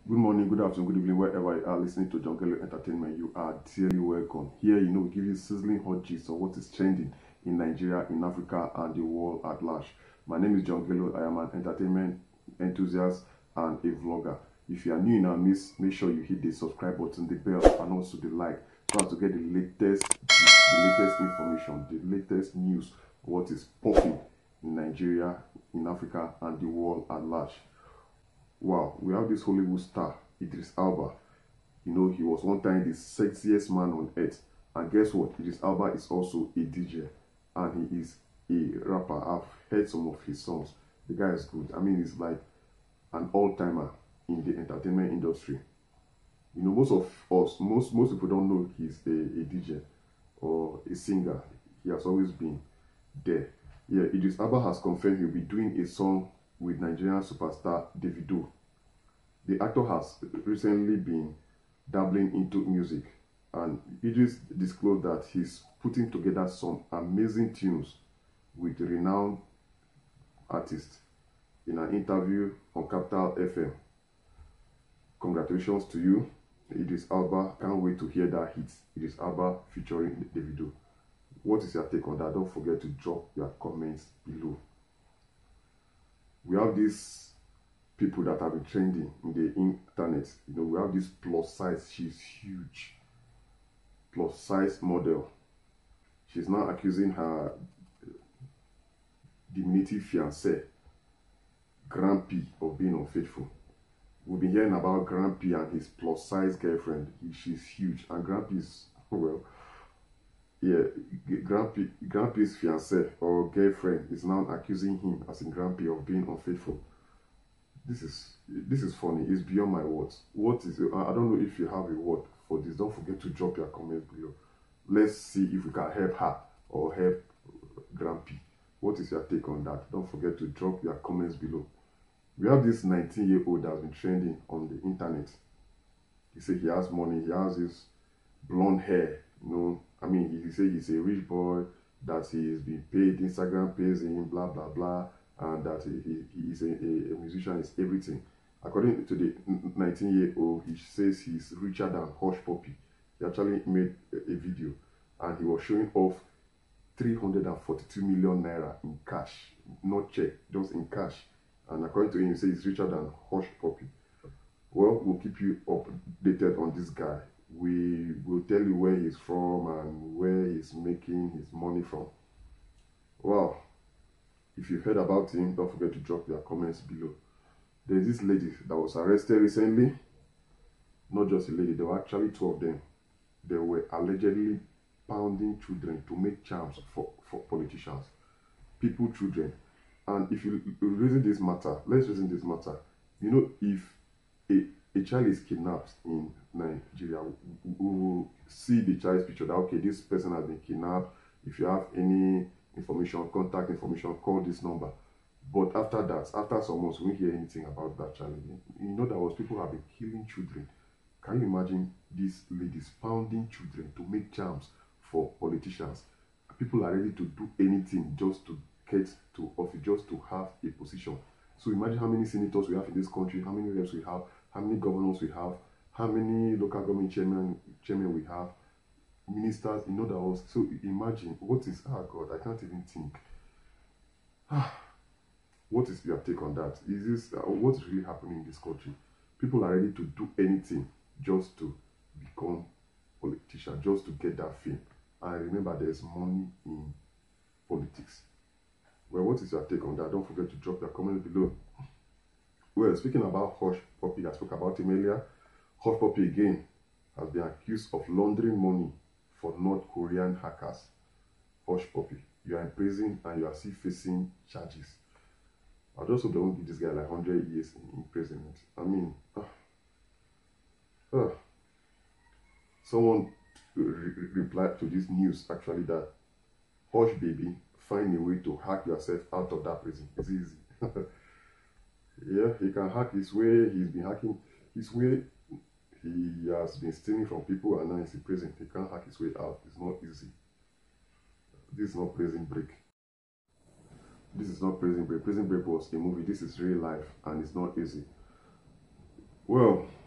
Good morning, good afternoon, good evening, wherever you are listening to Jungle Entertainment. You are dearly welcome. Here, we give you sizzling hot gist of what is trending in Nigeria, in Africa, and the world at large. My name is John Gello. I am an entertainment enthusiast and a vlogger. If you are new in our midst, make sure you hit the subscribe button, the bell, and also the like, so as to get the latest information, the latest news, what is popping in Nigeria, in Africa, and the world at large. Wow, we have this Hollywood star, Idris Elba. He was one time the sexiest man on earth. And guess what? Idris Elba is also a DJ and he is a rapper. I've heard some of his songs. The guy is good. I mean, he's like an all-timer in the entertainment industry. Most of us, most people don't know he's a DJ or a singer. He has always been there. Yeah, Idris Elba has confirmed he'll be doing a song with Nigerian superstar Davido. The actor has recently been dabbling into music, and Idris disclosed that he's putting together some amazing tunes with renowned artists in an interview on Capital FM. Congratulations to you, Idris Elba. Can't wait to hear that hit, Idris Elba featuring Davido. What is your take on that? Don't forget to drop your comments below. We have these people that have been trending in the internet. We have this plus size, she's huge, plus size model. She's now accusing her diminutive fiancé, Grand P, of being unfaithful. We've been hearing about Grand P and his plus size girlfriend. She's huge, and Grand P is, well, yeah, Grand P's fiancé or girlfriend is now accusing him, as in Grand P, of being unfaithful. This is funny. It's beyond my words. What is it? I don't know if you have a word for this. Don't forget to drop your comments below. Let's see if we can help her or help Grand P. What is your take on that? Don't forget to drop your comments below. We have this 19-year-old that has been trending on the internet. He said he has money. He has this blonde hair. I mean, he said he's a rich boy, that he is being paid, Instagram pays him, blah, blah, blah, and that he is a musician, is everything. According to the 19-year-old, he says he's richer than Hush Puppy. He actually made a video, and he was showing off 342 million naira in cash, not check, just in cash. And according to him, he says he's richer than Hush Puppy. Well, we'll keep you updated on this guy. We will tell you where he's from and where he's making his money from. Wow. If you've heard about him, don't forget to drop your comments below. There's this lady that was arrested recently. Not just a lady, there were actually two of them. They were allegedly pounding children to make charms for politicians. Children. And if you reason this matter, let's reason this matter. If a child is kidnapped in Nigeria, we will see the child's picture that, okay, this person has been kidnapped. If you have any information, contact information, call this number. But after that, after some months, we won't hear anything about that child again. That was people have been killing children. Can you imagine these ladies pounding children to make charms for politicians? People are ready to do anything just to get to office, just to have a position. So imagine how many senators we have in this country, how many reps we have, how many governors we have, how many local government chairmen we have, ministers, that was. So imagine what is, oh God, I can't even think. What is your take on that? Is this what's really happening in this country? People are ready to do anything just to become politicians, just to get that fame. And remember, there's money in politics. Well, what is your take on that? Don't forget to drop your comment below. Well, speaking about Hush Puppy, I spoke about him earlier. Hush Puppy again has been accused of laundering money for North Korean hackers. Hush Puppy, you are in prison and you are still facing charges. I just hope they won't give this guy like 100 years in imprisonment. I mean, someone replied to this news actually that Hush Baby, find a way to hack yourself out of that prison. It's easy. Yeah, he can hack his way. He's been hacking his way. He has been stealing from people and now he's in prison. He can't hack his way out. It's not easy. This is not Prison Break. This is not Prison Break. Prison Break was a movie. This is real life and it's not easy. Well,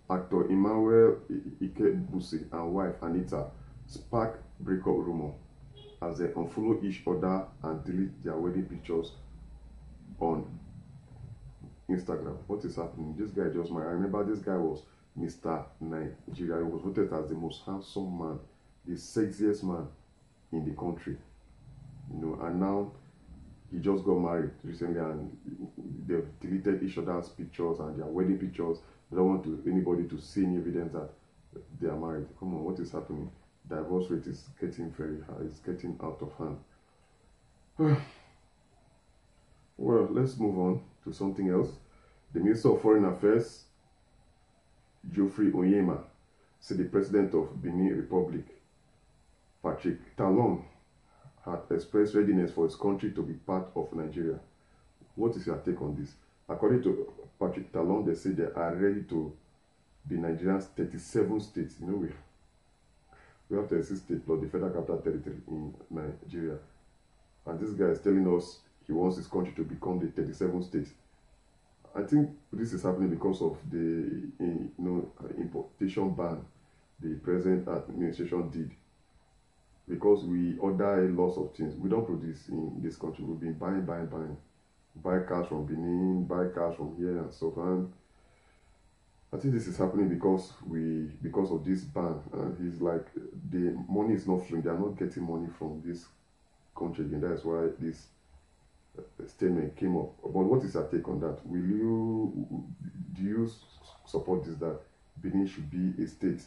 Actor Emmanuel Ikebusi and wife Anita spark breakup rumor as they unfollow each other and delete their wedding pictures on Instagram. What is happening? This guy just married. I remember this guy was Mr. Nigeria. He was voted as the most handsome man, the sexiest man in the country. You know, and now he just got married recently, and they've deleted each other's pictures and their wedding pictures. They don't want anybody to see any evidence that they are married. Come on, what is happening? Divorce rate is getting very high. It's getting out of hand. Well, let's move on to something else. The Minister of Foreign Affairs, Geoffrey Onyema, said the President of Benin Republic, Patrick Talon, had expressed readiness for his country to be part of Nigeria. What is your take on this? According to Patrick Talon, they say they are ready to be Nigeria's 37 states. You know, we have 36 states plus the Federal Capital Territory in Nigeria. And this guy is telling us he wants his country to become the 37 states. I think this is happening because of the importation ban the present administration did. Because we order lots of things. We don't produce in this country. We've been buying. Buy cars from Benin, buy cars from here and so on. I think this is happening because of this ban. And he's like, the money is not flowing. They are not getting money from this country again. That's why this statement came up. But what is your take on that? Do you support this, that Benin should be a state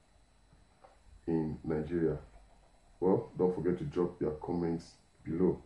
in Nigeria? Well, don't forget to drop your comments below.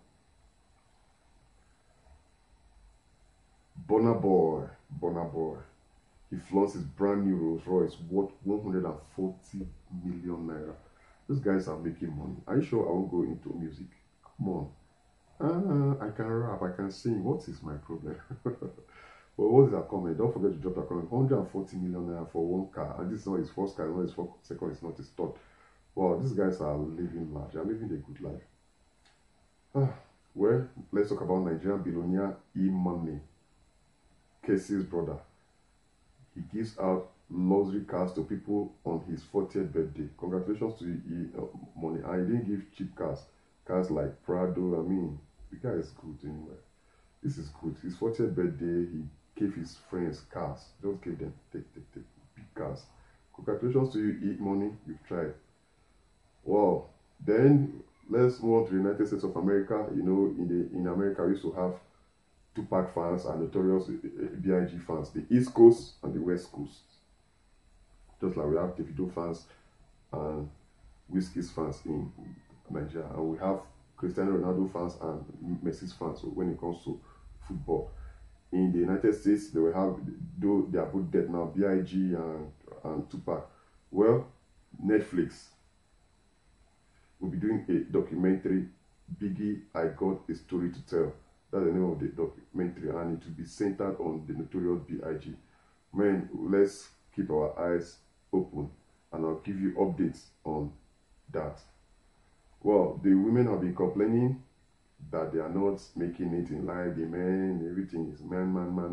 Burna Boy, he flaunts his brand new Rolls Royce worth 140 million naira. These guys are making money. Are you sure I won't go into music? Come on. I can rap, I can sing. What is my problem? Well, what is that comment? Don't forget to drop that comment. 140 million naira for one car. And this is not his first car, it's not his second, it's not his third. Wow, these guys are living large. They are living a good life. Well, let's talk about Nigerian billionaire E-Money, Casey's brother. He gives out luxury cars to people on his 40th birthday. Congratulations to E-Money. And he didn't give cheap cars. Cars like Prado. I mean, the guy is good anyway. This is good. His 40th birthday, he gave his friends cars. Just gave them take big cars. Congratulations to you, E-Money. You've tried. Well, then let's move on to the United States of America. You know, in America, we used to have Tupac fans and Notorious B.I.G. fans, the East Coast and the West Coast. Just like we have Davido fans and Wizkid's fans in Nigeria, and we have Cristiano Ronaldo fans and Messi's fans when it comes to football. In the United States, they will have, though they are both dead now, B.I.G. and Tupac. Well, Netflix will be doing a documentary, Biggie, I Got a Story to Tell. That's the name of the documentary, and it will be centered on the Notorious B.I.G. Man, let's keep our eyes open, and I'll give you updates on that. Well, the women have been complaining that they are not making it in life. The men, everything is man.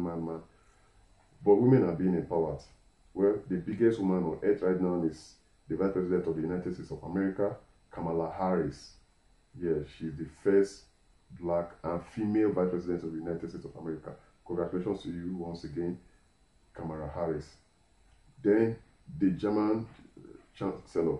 But women are being empowered. Well, the biggest woman on earth right now is the Vice President of the United States of America, Kamala Harris. Yeah, she's the first Black and female Vice President of the United States of America. Congratulations to you once again, Kamala Harris. Then the German Chancellor,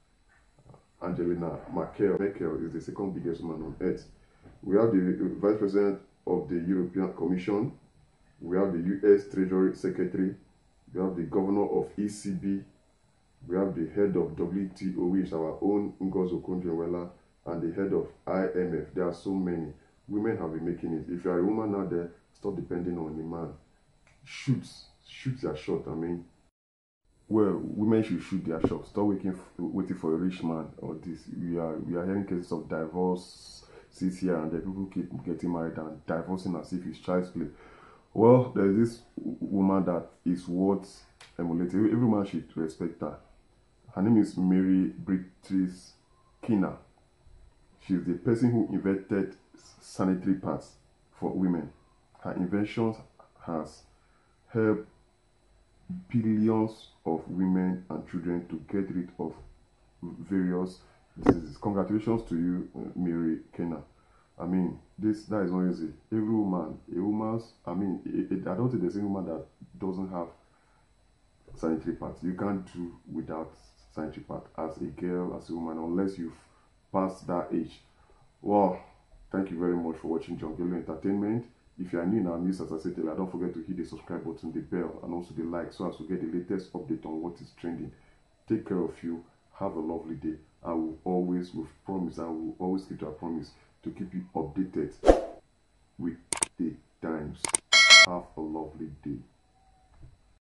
Angela Merkel is the second biggest woman on earth. We have the Vice President of the European Commission. We have the US Treasury Secretary. We have the Governor of ECB. We have the head of WTO, which is our own Ngozi Okonjo-Iweala, and the head of IMF. There are so many. Women have been making it. If you are a woman out there, stop depending on a man. Shoot your shot. I mean, well, women should shoot their shot. Stop waiting for a rich man or this. We are hearing cases of divorce here and there. People keep getting married and divorcing as if it's child's play. Well, there is this woman that is worth emulating. Every man should respect her. Her name is Mary Beatrice Kina. She's the person who invented sanitary pads for women. Her invention has helped billions of women and children to get rid of various diseases. Congratulations to you, Mary Kenna. I mean, that is not easy. Every woman, I don't think there's any woman that doesn't have sanitary pads. You can't do without sanitary pad as a girl, as a woman, unless you've passed that age. Well, thank you very much for watching Jongelo Entertainment. If you are new in our news, as I said earlier, don't forget to hit the subscribe button, the bell, and also the like, so as to get the latest update on what is trending. Take care of you. Have a lovely day. I will always, with promise, I will always keep to our promise to keep you updated with the times. Have a lovely day.